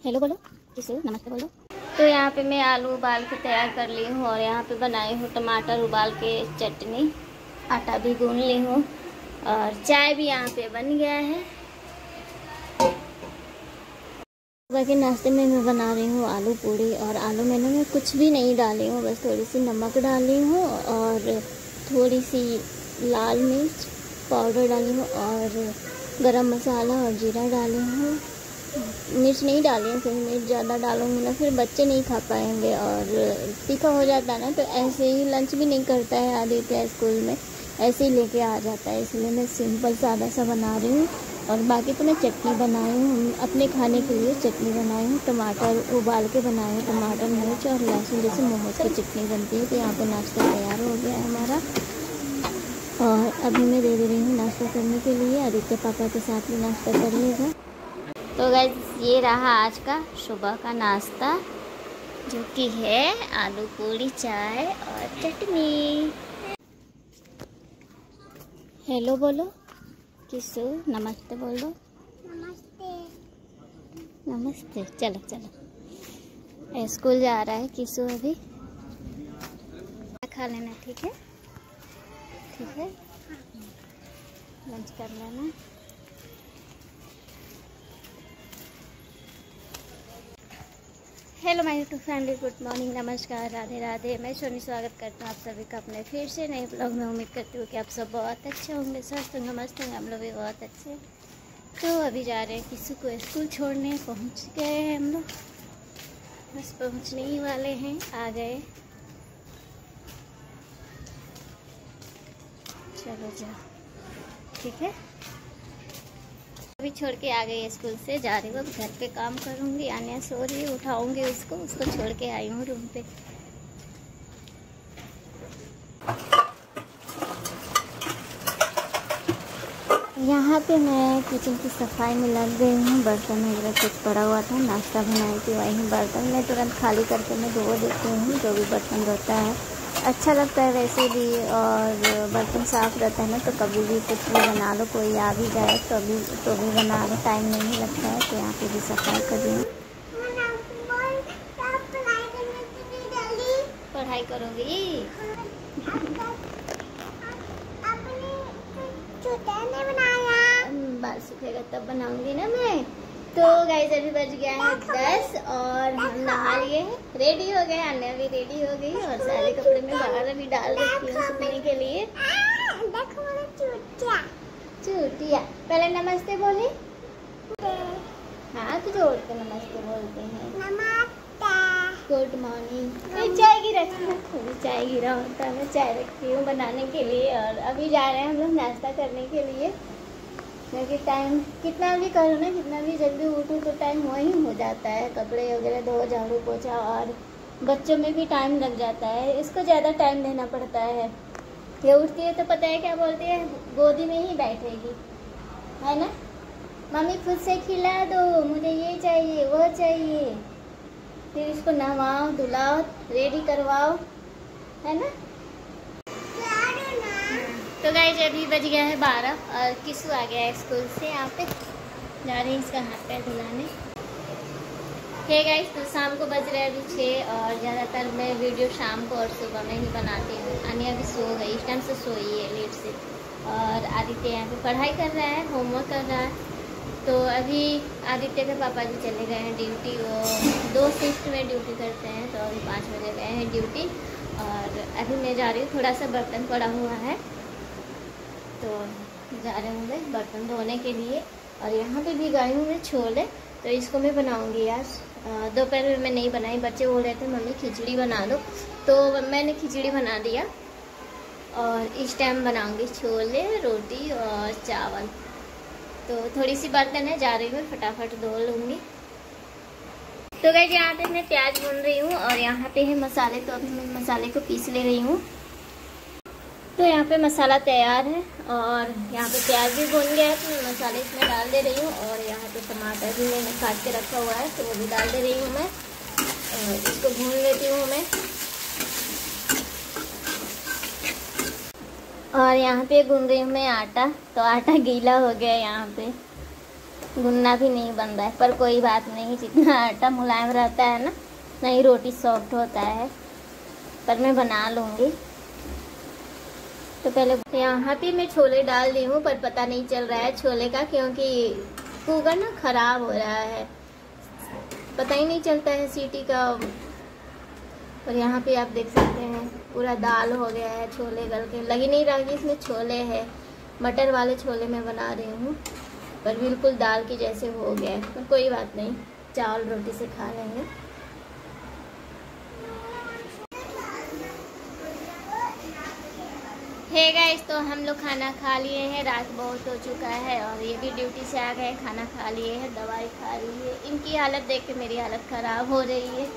Hello बोलो, किसे नमस्ते बोलो। तो यहाँ पे मैं आलू उबाल के तैयार कर ली हूँ और यहाँ पे बनाई हूँ टमाटर उबाल के चटनी। आटा भी गूंद ली हूँ और चाय भी यहाँ पे बन गया है। सुबह के नाश्ते में मैं बना रही हूँ आलू पूड़ी और आलू मैंने मैं कुछ भी नहीं डाली हूँ, बस थोड़ी सी नमक डाली हूँ और थोड़ी सी लाल मिर्च पाउडर डाली हूँ और गरम मसाला और जीरा डाली हूँ। मिर्च नहीं डाली है, फिर मिर्च ज़्यादा डालूंगी ना फिर बच्चे नहीं खा पाएंगे और तीखा हो जाता है ना, तो ऐसे ही लंच भी नहीं करता है आदित्य स्कूल में, ऐसे ही लेके आ जाता है, इसलिए मैं सिंपल सादा सा बना रही हूँ। और बाकी तो मैं चटनी बनाई हूँ, अपने खाने के लिए चटनी बनाई हूँ, टमाटर उबाल के बनाई हूँ, टमाटर मिर्च और लहसुन जैसे मोमोज की चटनी बनती है। तो यहाँ पर नाश्ता तैयार हो गया है हमारा और अभी मैं दे रही हूँ नाश्ता करने के लिए। आदित्य पापा के साथ भी नाश्ता कर लेगा। तो गाइस ये रहा आज का सुबह का नाश्ता, जो कि है आलू पूड़ी चाय और चटनी। हेलो बोलो, किसु नमस्ते बोलो। नमस्ते नमस्ते। चलो चलो, स्कूल जा रहा है किसु अभी। खा लेना, ठीक है ठीक है, लंच कर लेना। Hello my YouTube family, good morning, नमस्कार, राधे राधे। मैं सोनी स्वागत करता हूँ आप सभी का अपने फिर से नए ब्लॉग में। उम्मीद करती हूँ कि आप सब बहुत अच्छे होंगे, स्वस्थ होंगे, मस्त होंगे। हम लोग भी बहुत अच्छे। तो अभी जा रहे हैं किसी को स्कूल छोड़ने, पहुँच गए हैं हम लोग, बस पहुँचने ही वाले हैं, आ गए। चलो जाओ, ठीक है। अभी छोड़ के आ गई स्कूल से, जा रही हूँ घर पे काम करूँगी। आन्या सो रही है, उठाऊँगी उसको छोड़ के आई हूँ रूम पे। यहाँ पे मैं किचन की सफाई में लग गई हूँ। बर्तन वगैरह कुछ पड़ा हुआ था, नाश्ता बनाई थी, वही बर्तन मैं तुरंत खाली करके मैं धो देती हूँ। जो भी बर्तन रहता है अच्छा लगता है वैसे भी, और बर्तन साफ़ रहता है ना, तो कभी भी कुछ भी बना लो, कोई आ भी जाए तो भी बना लो, टाइम नहीं लगता है। तो यहाँ पे भी सफाई कर रही हूँ। पढ़ाई करोगी? बाल सूखेगा तब बनाऊंगी ना मैं। तो गाइस अभी बज गया है 10 और हम नहा लिए हैं, रेडी हो गए, अन्य भी रेडी हो गई और सारे कपड़े में बाहर अभी डाल रखी हूँ सूखने के लिए। चूटिया पहले नमस्ते बोले, हाथ जोड़ के नमस्ते बोलते हैं। Good morning. चाय गिरा चाय गिरा होता है, मैं चाय रखी हूँ बनाने के लिए और अभी जा रहे हैं हम लोग नाश्ता करने के लिए। क्योंकि टाइम कितना भी करो ना, कितना भी जल्दी उठो तो टाइम वही हो जाता है, कपड़े वगैरह धो, झाड़ू पोछा, और बच्चों में भी टाइम लग जाता है, इसको ज़्यादा टाइम देना पड़ता है। ये उठती है तो पता है क्या बोलती है, गोदी में ही बैठेगी, है ना, मम्मी खुद से खिला दो, मुझे ये चाहिए वो चाहिए, फिर इसको नहवाओ धुलाओ रेडी करवाओ, है ना। तो गाइस अभी बज गया है 12 और किसु आ गया है स्कूल से। यहाँ पे जा रही है इसका हाथ पैर धुलाने। ठीक गाइस, तो शाम को बज रहे हैं अभी 6 और ज़्यादातर मैं वीडियो शाम को और सुबह में ही बनाती हूँ। अनिया भी सो गई, इस टाइम से सोई है लेट से, और आदित्य यहाँ पे पढ़ाई कर रहा है, होमवर्क कर रहा है। तो अभी आदित्य के पापा जी चले गए हैं ड्यूटी, वो 2 शिफ्ट में ड्यूटी करते हैं, तो अभी 5 बजे गए हैं ड्यूटी। और अभी मैं जा रही हूँ, थोड़ा सा बर्तन पड़ा हुआ है तो जा रहे होंगे बर्तन धोने के लिए। और यहाँ पे भी गए हुए छोले, तो इसको मैं बनाऊंगी आज। दोपहर में मैं नहीं बनाई, बच्चे बोल रहे थे मम्मी खिचड़ी बना दो, तो मैंने खिचड़ी बना दिया। और इस टाइम बनाऊंगी छोले, रोटी और चावल। तो थोड़ी सी बर्तन है, जा रही हूँ फटाफट धो लूँगी। तो गाइस यहाँ पे मैं प्याज भून रही हूँ और यहाँ पे है मसाले, तो अभी मैं मसाले को पीस ले रही हूँ। तो यहाँ पे मसाला तैयार है और यहाँ पे प्याज भी भून गया है, तो मैं मसाले इसमें डाल दे रही हूँ। और यहाँ पे टमाटर भी मैंने काट के रखा हुआ है, तो वो भी डाल दे रही हूँ मैं, और इसको भून लेती हूँ मैं। और यहाँ पे गूंद रही हूँ मैं आटा, तो आटा गीला हो गया यहाँ पे, गुन्ना भी नहीं बन रहा है, पर कोई बात नहीं, जितना आटा मुलायम रहता है ना, नहीं रोटी सॉफ्ट होता है। पर मैं बना लूँगी। तो पहले यहाँ पे मैं छोले डाल दी हूँ, पर पता नहीं चल रहा है छोले का, क्योंकि कुकर ना ख़राब हो रहा है, पता ही नहीं चलता है सीटी का। और यहाँ पे आप देख सकते हैं पूरा दाल हो गया है, छोले गल के, लग ही नहीं रहा कि इसमें छोले है। मटर वाले छोले मैं बना रही हूँ, पर बिल्कुल दाल के जैसे हो गया है। पर कोई बात नहीं, चावल रोटी से खा लेंगे। हे गाइस, तो हम लोग खाना खा लिए हैं, रात बहुत हो चुका है और ये भी ड्यूटी से आ गए, खाना खा लिए हैं, दवाई खा रही है। इनकी हालत देख के मेरी हालत ख़राब हो रही है।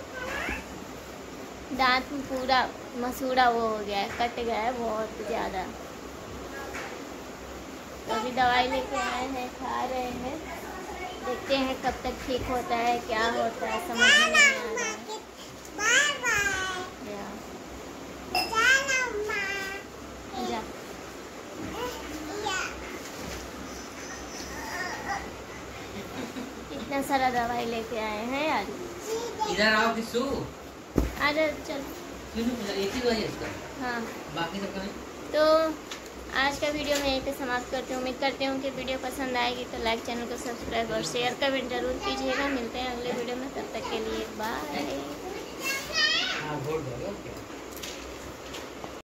दांत पूरा मसूड़ा वो हो गया है, कट गया है बहुत ज़्यादा। तो अभी दवाई लेके आए हैं, खा रहे हैं, देखते हैं कब तक ठीक होता है, क्या होता है, समझ में नहीं आ रहा है। इतना सारा दवाई लेके आए हैं यार। इधर आओ किसू। अरे चल। एक ही दवाई है इसका? हाँ। बाकी सब कहाँ? तो आज का वीडियो मैं यहीं पे समाप्त करती हूँ। उम्मीद करती हूँ कि वीडियो पसंद आएगी, तो लाइक, चैनल को सब्सक्राइब और शेयर कमेंट जरूर कीजिएगा। मिलते हैं अगले वीडियो में, तब तक के लिए बाय।